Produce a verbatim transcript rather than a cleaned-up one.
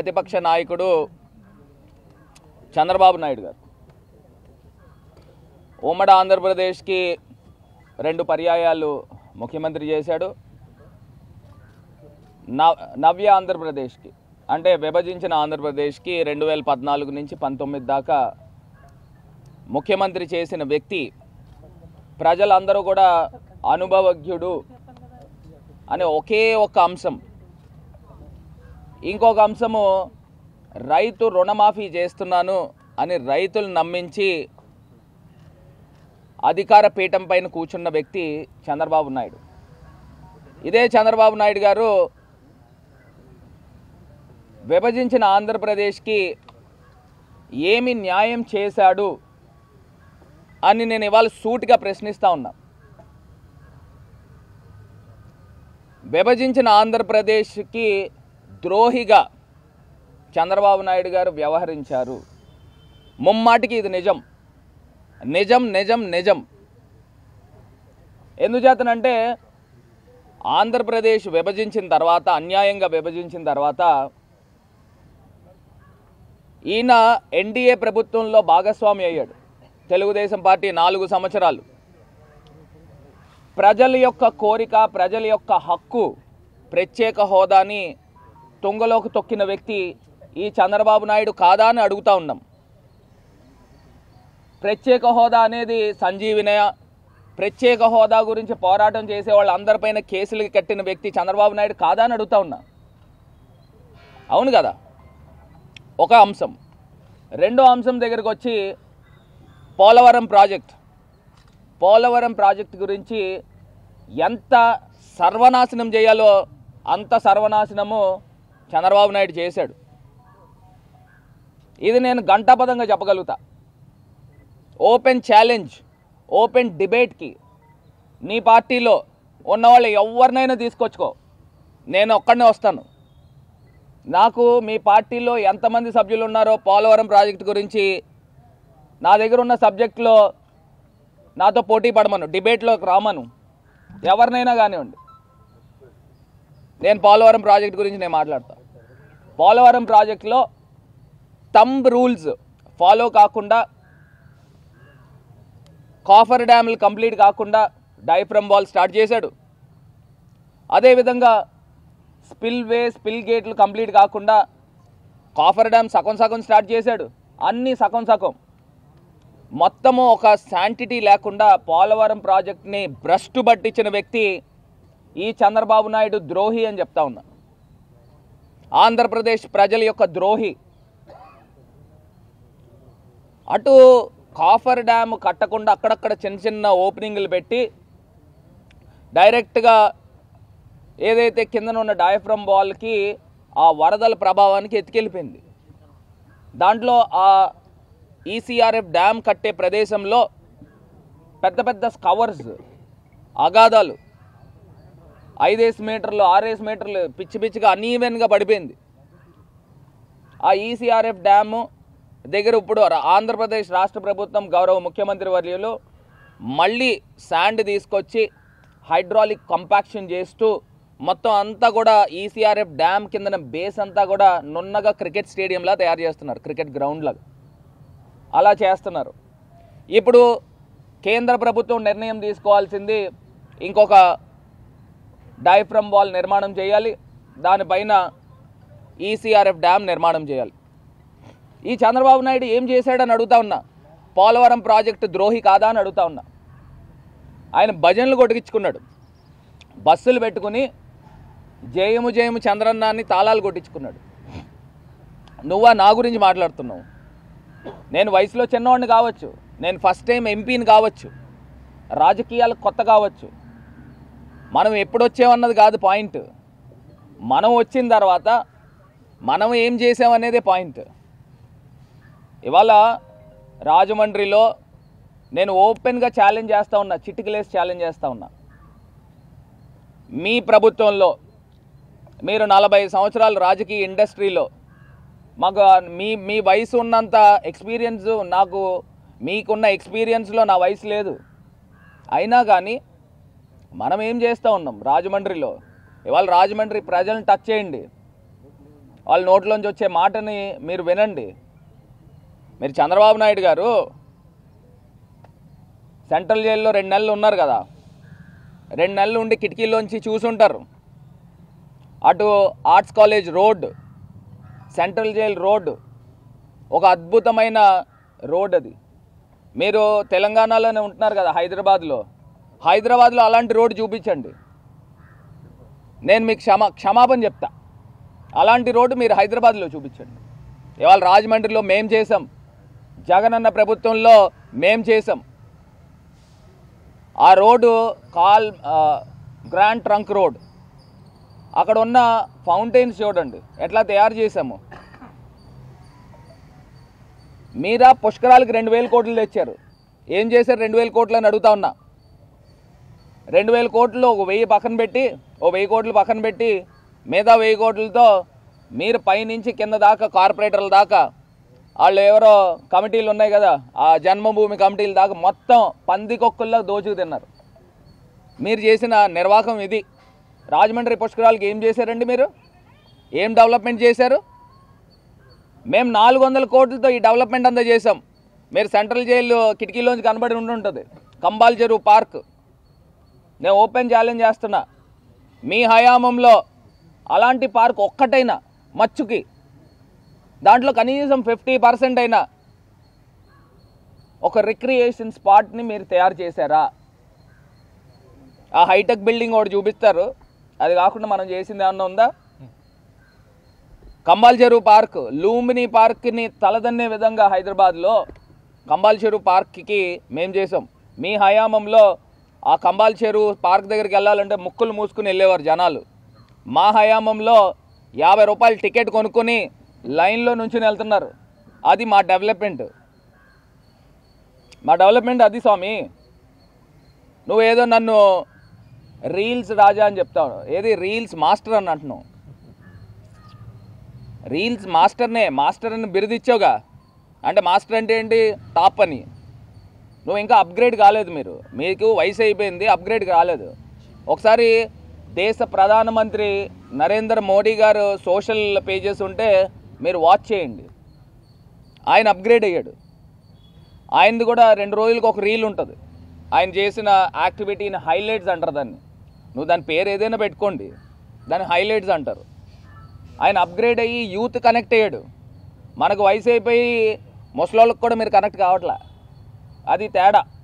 ప్రతిపక్ష నాయకుడు చంద్రబాబు నాయుడు గారు ఉమ్మడి ఆంధ్రప్రదేశ్కి రెండు పర్యాయాలు ముఖ్యమంత్రి చేశాడు. నవ్య ఆంధ్రప్రదేశ్కి అంటే విభజించిన ఆంధ్రప్రదేశ్కి రెండు వేల పద్నాలుగు నుంచి పంతొమ్మిది దాకా ముఖ్యమంత్రి చేసిన వ్యక్తి. ప్రజలందరూ కూడా అనుభవజ్ఞుడు అనే ఒకే ఒక అంశం, ఇంకొక అంశము రైతు రుణమాఫీ చేస్తున్నాను అని రైతులు నమ్మించి అధికార పీఠం పైన కూర్చున్న వ్యక్తి చంద్రబాబు నాయుడు. ఇదే చంద్రబాబు నాయుడు గారు విభజించిన ఆంధ్రప్రదేశ్కి ఏమి న్యాయం చేశాడు అని నేను ఇవాళ సూటిగా ప్రశ్నిస్తూ ఉన్నా. విభజించిన ఆంధ్రప్రదేశ్కి ద్రోహిగా చంద్రబాబు నాయుడు గారు వ్యవహరించారు. ముమ్మాటికి ఇది నిజం నిజం నిజం నిజం ఎందుచేతనంటే ఆంధ్రప్రదేశ్ విభజించిన తర్వాత, అన్యాయంగా విభజించిన తర్వాత ఈయన ఎన్డీఏ ప్రభుత్వంలో భాగస్వామి అయ్యాడు. తెలుగుదేశం పార్టీ నాలుగు సంవత్సరాలు ప్రజల యొక్క కోరిక, ప్రజల యొక్క హక్కు, ప్రత్యేక హోదాని తుంగలోకి తొక్కిన వ్యక్తి ఈ చంద్రబాబు నాయుడు కాదా అని అడుగుతూ ఉన్నాం. ప్రత్యేక హోదా అనేది సంజీవినయ, ప్రత్యేక హోదా గురించి పోరాటం చేసే వాళ్ళందరిపైన కేసులు కట్టిన వ్యక్తి చంద్రబాబు నాయుడు కాదా అని అడుగుతూ ఉన్నా. అవును కదా, ఒక అంశం. రెండో అంశం దగ్గరకు వచ్చి పోలవరం ప్రాజెక్ట్ పోలవరం ప్రాజెక్ట్ గురించి ఎంత సర్వనాశనం చేయాలో అంత సర్వనాశనము చంద్రబాబు నాయుడు చేశాడు. ఇది నేను గంటాపదంగా చెప్పగలుగుతా. ఓపెన్ ఛాలెంజ్, ఓపెన్ డిబేట్కి నీ పార్టీలో ఉన్నవాళ్ళు ఎవరినైనా తీసుకొచ్చుకో, నేను ఒక్కడనే వస్తాను. నాకు మీ పార్టీలో ఎంతమంది సభ్యులు ఉన్నారో పోలవరం ప్రాజెక్టు గురించి నా దగ్గర ఉన్న సబ్జెక్టులో నాతో పోటీ పడమను, డిబేట్లోకి రామను, ఎవరినైనా కానివ్వండి. నేను పోలవరం ప్రాజెక్టు గురించి నేను మాట్లాడతాను. పోలవరం ప్రాజెక్టులో థంబ్ రూల్స్ ఫాలో కాకుండా, కాఫర్ డ్యామ్లు కంప్లీట్ కాకుండా డైఫ్రమ్ వాల్ స్టార్ట్ చేశాడు. అదేవిధంగా స్పిల్ వే స్పిల్ గేట్లు కంప్లీట్ కాకుండా కాఫర్ డ్యామ్ సగం సగం స్టార్ట్ చేశాడు. అన్నీ సగం సగం, మొత్తము ఒక శాంటిటీ లేకుండా పోలవరం ప్రాజెక్ట్ని భ్రష్టు పట్టించిన వ్యక్తి ఈ చంద్రబాబు నాయుడు ద్రోహి అని చెప్తా ఉన్నా. ఆంధ్రప్రదేశ్ ప్రజల యొక్క ద్రోహి. అటు కాఫర్ డ్యామ్ కట్టకుండా అక్కడక్కడ చిన్న చిన్న ఓపెనింగ్లు పెట్టి డైరెక్ట్గా ఏదైతే కిందన ఉన్న డయాఫ్రమ్ వాల్కి ఆ వరదల ప్రభావానికి ఎత్తుకెళ్ళిపోయింది. దాంట్లో ఆ ఈసీఆర్ఎఫ్ డ్యామ్ కట్టే ప్రదేశంలో పెద్ద పెద్ద కవర్స్, అగాధాలు ఐదేసి మీటర్లు ఆరేసి మీటర్లు పిచ్చి పిచ్చిగా అన్ఈవెన్గా పడిపోయింది. ఆ ఈసీఆర్ఎఫ్ డ్యాము దగ్గర ఇప్పుడు ఆంధ్రప్రదేశ్ రాష్ట్ర ప్రభుత్వం గౌరవ ముఖ్యమంత్రి వర్యులు మళ్ళీ శాండ్ తీసుకొచ్చి హైడ్రాలిక్ కంపాక్షన్ చేస్తూ మొత్తం అంతా కూడా ఈసీఆర్ఎఫ్ డ్యామ్ కిందన బేస్ అంతా కూడా నున్నగా క్రికెట్ స్టేడియంలా తయారు చేస్తున్నారు, క్రికెట్ గ్రౌండ్లాగా అలా చేస్తున్నారు. ఇప్పుడు కేంద్ర ప్రభుత్వం నిర్ణయం తీసుకోవాల్సింది, ఇంకొక డయాఫ్రమ్ వాల్ నిర్మాణం చేయాలి, దానిపైన ఈసీఆర్ఎఫ్ డ్యామ్ నిర్మాణం చేయాలి. ఈ చంద్రబాబు నాయుడు ఏం చేశాడని అడుగుతా ఉన్నా. పోలవరం ప్రాజెక్టు ద్రోహి కాదా అని అడుగుతా ఉన్నా. ఆయన భజనలు కొట్టించుకున్నాడు, బస్సులు పెట్టుకుని జయము జయము చంద్రన్నాన్ని తాళాలు కొట్టించుకున్నాడు. నువ్వా నా గురించి మాట్లాడుతున్నావు? నేను వయసులో చిన్నవాడిని కావచ్చు, నేను ఫస్ట్ టైం ఎంపీని కావచ్చు, రాజకీయాలకు కొత్త కావచ్చు, మనం ఎప్పుడు వచ్చామన్నది కాదు పాయింట్. మనం వచ్చిన తర్వాత మనం ఏం చేసామనేదే పాయింట్. ఇవాళ రాజమండ్రిలో నేను ఓపెన్గా ఛాలెంజ్ చేస్తూ ఉన్నా, చిటికలేసి ఛాలెంజ్ చేస్తూ ఉన్నా. మీ ప్రభుత్వంలో మీరు నలభై సంవత్సరాలు రాజకీయ ఇండస్ట్రీలో, మాకు మీ మీ వయసు ఉన్నంత ఎక్స్పీరియన్స్ నాకు, మీకున్న ఎక్స్పీరియన్స్లో నా వయసు లేదు. అయినా కానీ మనం ఏం చేస్తూ ఉన్నాం రాజమండ్రిలో? ఇవాళ రాజమండ్రి ప్రజలను టచ్ చేయండి. వాళ్ళ నోట్లోంచి వచ్చే మాటని మీరు వినండి. మీరు చంద్రబాబు నాయుడు గారు సెంట్రల్ జైల్లో రెండు నెలలు ఉన్నారు కదా, రెండు నెలలు ఉండి కిటికీలోంచి చూసుంటారు. అటు arts college road, central jail road ఒక అద్భుతమైన రోడ్. అది మీరు తెలంగాణలోనే ఉంటున్నారు కదా, హైదరాబాద్లో హైదరాబాద్లో అలాంటి రోడ్డు చూపించండి, నేను మీకు క్షమా క్షమాపణ చెప్తా. అలాంటి రోడ్డు మీరు హైదరాబాద్లో చూపించండి. ఇవాళ రాజమండ్రిలో మేం చేసాం, జగనన్న ప్రభుత్వంలో మేం చేసాం. ఆ road call grand trunk road, అక్కడ ఉన్న ఫౌంటైన్స్ చూడండి ఎట్లా తయారు చేసాము. మీరా పుష్కరాలకి రెండు వేల కోట్లు తెచ్చారు, ఏం చేశారు రెండు వేల కోట్లు అని అడుగుతా ఉన్నా. రెండు వేల కోట్లు ఒక వెయ్యి పక్కన పెట్టి ఓ వెయ్యి కోట్లు పక్కన పెట్టి మిగతా వెయ్యి కోట్లతో మీరు పైనుంచి కింద దాకా కార్పొరేటర్ల దాకా వాళ్ళు ఎవరో కమిటీలు ఉన్నాయి కదా, ఆ జన్మభూమి కమిటీల దాకా మొత్తం పందికొక్కుల్లో దోచుకు తిన్నారు. మీరు చేసిన నిర్వాహకం ఇది. రాజమండ్రి పుష్కరాలకి ఏం చేశారండి మీరు? ఏం డెవలప్మెంట్ చేశారు? మేము నాలుగు వందల కోట్లతో ఈ డెవలప్మెంట్ అంతా చేసాం. మీరు సెంట్రల్ జైలు కిటికీలోంచి కనబడి ఉంటుంటుంది కంబాల్ చెరువు పార్క్. నేను ఓపెన్ ఛాలెంజ్ చేస్తున్నా, మీ హయాంలో అలాంటి పార్క్ ఒక్కటైనా మచ్చుకి దాంట్లో కనీసం ఫిఫ్టీ పర్సెంట్ అయినా ఒక రిక్రియేషన్ స్పాట్ని మీరు తయారు చేశారా? ఆ హైటెక్ బిల్డింగ్ ఒకటి చూపిస్తారు, అది కాకుండా మనం చేసింది ఏమన్నా ఉందా? కంబాల్ చెరువు పార్క్, లూంబిని పార్క్ని తలదన్నే విధంగా హైదరాబాద్లో కంబాల్ చెరువు పార్క్కి మేం చేసాం. మీ హయాంలో ఆ కంబాల్ చెరువు పార్క్ దగ్గరికి వెళ్ళాలంటే ముక్కులు మూసుకుని వెళ్ళేవారు జనాలు. మా హయాంలో యాభై రూపాయలు టికెట్ కొనుక్కొని లైన్లో నుంచుని వెళ్తున్నారు. అది మా డెవలప్మెంట్. మా డెవలప్మెంట్ అది స్వామి. నువ్వేదో నన్ను రీల్స్ రాజా అని చెప్తావు, ఏది రీల్స్ మాస్టర్ అని అంటున్నావు. రీల్స్ మాస్టర్నే, మాస్టర్ అని బిరుదిచ్చావుగా, అంటే మాస్టర్ అంటే ఏంటి? టాప్ అని. నువ్వు ఇంకా అప్గ్రేడ్ కాలేదు, మీరు మీకు వయసు అయిపోయింది, అప్గ్రేడ్ కాలేదు. ఒకసారి దేశ ప్రధానమంత్రి నరేంద్ర మోడీ గారు సోషల్ పేజెస్ ఉంటే మీరు వాచ్ చేయండి. ఆయన అప్గ్రేడ్ అయ్యాడు. ఆయనది కూడా రెండు రోజులకు ఒక రీల్ ఉంటుంది, ఆయన చేసిన యాక్టివిటీని హైలైట్స్ అంటారు దాన్ని. నువ్వు దాని పేరు ఏదైనా పెట్టుకోండి, దాన్ని హైలైట్స్ అంటారు. ఆయన అప్గ్రేడ్ అయ్యి యూత్ కనెక్ట్ అయ్యాడు. మనకు వయసు అయిపోయి ముసలోళ్ళకి కూడా మీరు కనెక్ట్ కావట్లే, అది తేడా.